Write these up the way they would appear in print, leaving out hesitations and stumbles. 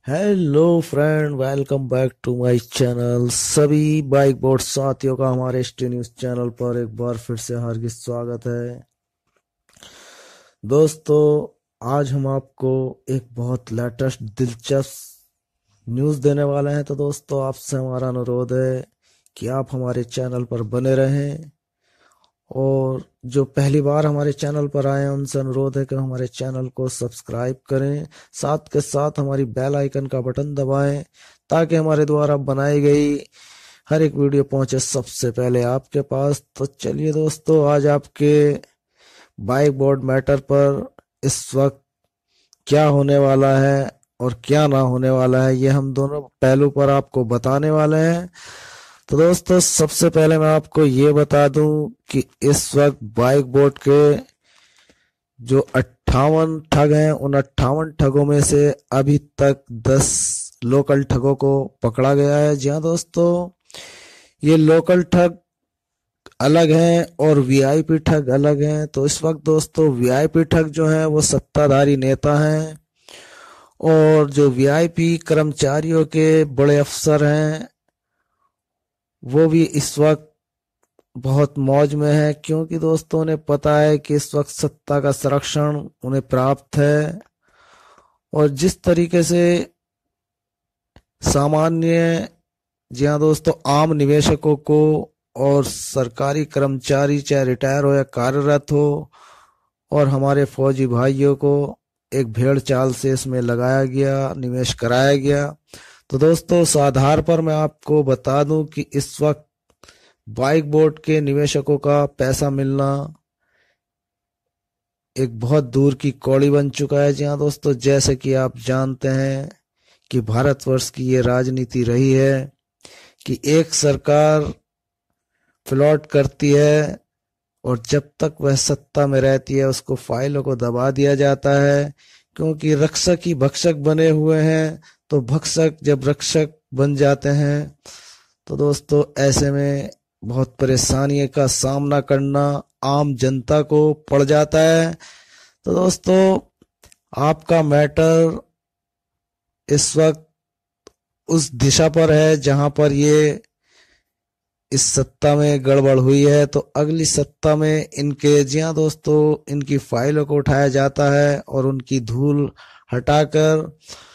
Hello friend, welcome back to my channel. सभी bike board साथियों का हमारे एसटी न्यूज चैनल पर एक बार फिर से हार्दिक स्वागत है। दोस्तों, आज हम आपको एक बहुत लेटेस्ट दिलचस्प न्यूज़ देने वाले हैं। तो दोस्तों, आपसे हमारा अनुरोध है कि आप हमारे चैनल पर बने रहें, और जो पहली बार हमारे चैनल पर आए हैं उनसे अनुरोध है कि हमारे चैनल को सब्सक्राइब करें, साथ के साथ हमारी बेल आइकन का बटन दबाएं ताकि हमारे द्वारा बनाई गई हर एक वीडियो पहुंचे सबसे पहले आपके पास। तो चलिए दोस्तों, आज आपके बाइक बोर्ड मैटर पर इस वक्त क्या होने वाला है और क्या ना होने वाला है, ये हम दोनों पहलू पर आपको बताने वाले हैं। तो दोस्तों, सबसे पहले मैं आपको ये बता दूं कि इस वक्त बाइक बोर्ड के जो 58 ठग हैं, उन 58 ठगों में से अभी तक 10 लोकल ठगों को पकड़ा गया है। जी हाँ दोस्तों, ये लोकल ठग अलग हैं और वीआईपी ठग अलग हैं। तो इस वक्त दोस्तों, वीआईपी ठग जो हैं वो सत्ताधारी नेता हैं, और जो वीआईपी कर्मचारियों के बड़े अफसर हैं वो भी इस वक्त बहुत मौज में है, क्योंकि दोस्तों उन्हें पता है कि इस वक्त सत्ता का संरक्षण उन्हें प्राप्त है। और जिस तरीके से सामान्य, जी हाँ दोस्तों, आम निवेशकों को और सरकारी कर्मचारी चाहे रिटायर हो या कार्यरत हो, और हमारे फौजी भाइयों को एक भेड़ चाल से इसमें लगाया गया, निवेश कराया गया। तो दोस्तों, इस आधार पर मैं आपको बता दूं कि इस वक्त बाइक बोर्ड के निवेशकों का पैसा मिलना एक बहुत दूर की कौड़ी बन चुका है। जी हाँ दोस्तों, जैसे कि आप जानते हैं कि भारतवर्ष की ये राजनीति रही है कि एक सरकार फ्लॉट करती है, और जब तक वह सत्ता में रहती है उसको फाइलों को दबा दिया जाता है, क्योंकि रक्षक ही भक्षक बने हुए हैं। तो भक्षक जब रक्षक बन जाते हैं तो दोस्तों, ऐसे में बहुत परेशानी का सामना करना आम जनता को पड़ जाता है। तो दोस्तों, आपका मैटर इस वक्त उस दिशा पर है जहां पर ये इस सत्ता में गड़बड़ हुई है। तो अगली सत्ता में इनके, जी हाँ दोस्तों, इनकी फाइलों को उठाया जाता है और उनकी धूल हटाकर,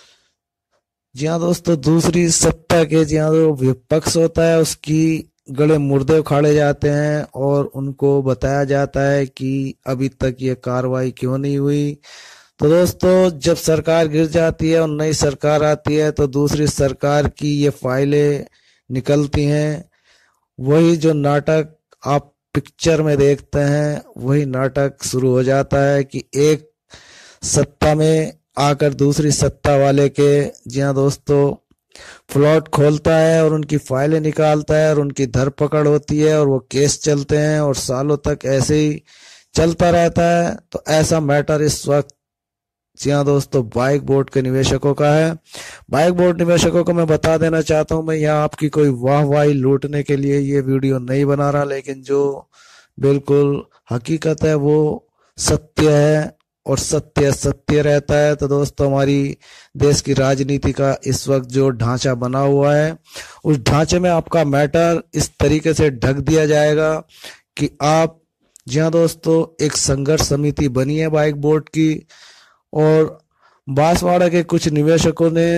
जी हाँ दोस्तों, दूसरी सत्ता के, जी हाँ, जो विपक्ष होता है उसकी गले मुर्दे उखाड़े जाते हैं, और उनको बताया जाता है कि अभी तक ये कार्रवाई क्यों नहीं हुई। तो दोस्तों, जब सरकार गिर जाती है और नई सरकार आती है तो दूसरी सरकार की ये फाइलें निकलती हैं। वही जो नाटक आप पिक्चर में देखते हैं, वही नाटक शुरू हो जाता है कि एक सत्ता में आकर दूसरी सत्ता वाले के, जी हाँ दोस्तों, प्लॉट खोलता है और उनकी फाइलें निकालता है, और उनकी धरपकड़ होती है, और वो केस चलते हैं और सालों तक ऐसे ही चलता रहता है। तो ऐसा मैटर इस वक्त, जी हाँ दोस्तों, बाइक बोर्ड के निवेशकों का है। बाइक बोर्ड निवेशकों को मैं बता देना चाहता हूँ, मैं यहाँ आपकी कोई वाहवाही लूटने के लिए ये वीडियो नहीं बना रहा, लेकिन जो बिल्कुल हकीकत है वो सत्य है, और सत्य सत्य रहता है। तो दोस्तों, हमारी देश की राजनीति का इस वक्त जो ढांचा बना हुआ है, उस ढांचे में आपका मैटर इस तरीके से ढक दिया जाएगा कि आप, जी हाँ दोस्तों, एक संघर्ष समिति बनी है बाइक बोर्ड की, और बांसवाड़ा के कुछ निवेशकों ने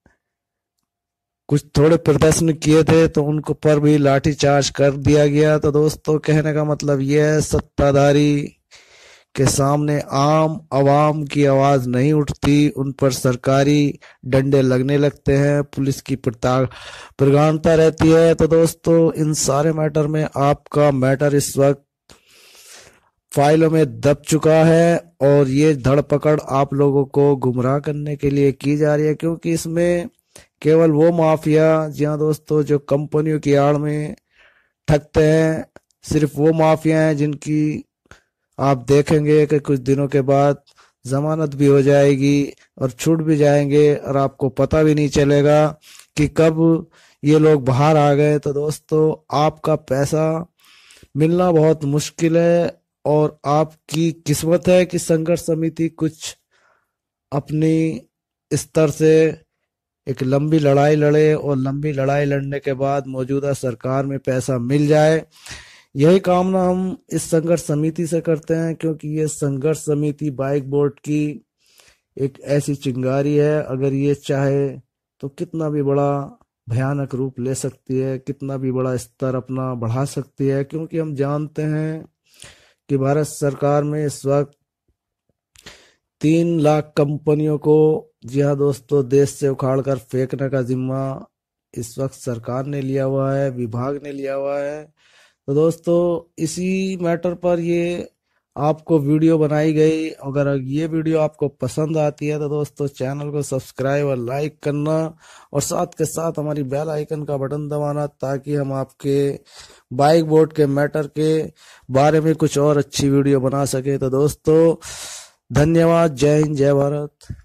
कुछ थोड़े प्रदर्शन किए थे तो उनको पर भी लाठीचार्ज कर दिया गया। तो दोस्तों, कहने का मतलब यह है, सत्ताधारी के सामने आम आवाम की आवाज नहीं उठती, उन पर सरकारी डंडे लगने लगते हैं, पुलिस की प्रधानता रहती है। तो दोस्तों, इन सारे मैटर में आपका मैटर इस वक्त फाइलों में दब चुका है, और ये धड़पकड़ आप लोगों को गुमराह करने के लिए की जा रही है, क्योंकि इसमें केवल वो माफिया, जी हाँ दोस्तों, जो कंपनियों की आड़ में ठगते हैं, सिर्फ वो माफिया हैं जिनकी आप देखेंगे कि कुछ दिनों के बाद जमानत भी हो जाएगी और छूट भी जाएंगे, और आपको पता भी नहीं चलेगा कि कब ये लोग बाहर आ गए। तो दोस्तों, आपका पैसा मिलना बहुत मुश्किल है, और आपकी किस्मत है कि संघर्ष समिति कुछ अपनी स्तर से एक लंबी लड़ाई लड़े और लंबी लड़ाई लड़ने के बाद मौजूदा सरकार में पैसा मिल जाए। यही कामना हम इस संघर्ष समिति से करते हैं, क्योंकि ये संघर्ष समिति बाइक बोर्ड की एक ऐसी चिंगारी है, अगर ये चाहे तो कितना भी बड़ा भयानक रूप ले सकती है, कितना भी बड़ा स्तर अपना बढ़ा सकती है। क्योंकि हम जानते हैं कि भारत सरकार में इस वक्त 3 लाख कंपनियों को, जी हाँ दोस्तों, देश से उखाड़ कर फेंकने का जिम्मा इस वक्त सरकार ने लिया हुआ है, विभाग ने लिया हुआ है। तो दोस्तों इसी मैटर पर ये आपको वीडियो बनाई गई। अगर ये वीडियो आपको पसंद आती है तो दोस्तों चैनल को सब्सक्राइब और लाइक करना, और साथ के साथ हमारी बेल आइकन का बटन दबाना, ताकि हम आपके बाइक बोर्ड के मैटर के बारे में कुछ और अच्छी वीडियो बना सके। तो दोस्तों धन्यवाद। जय हिंद, जय भारत।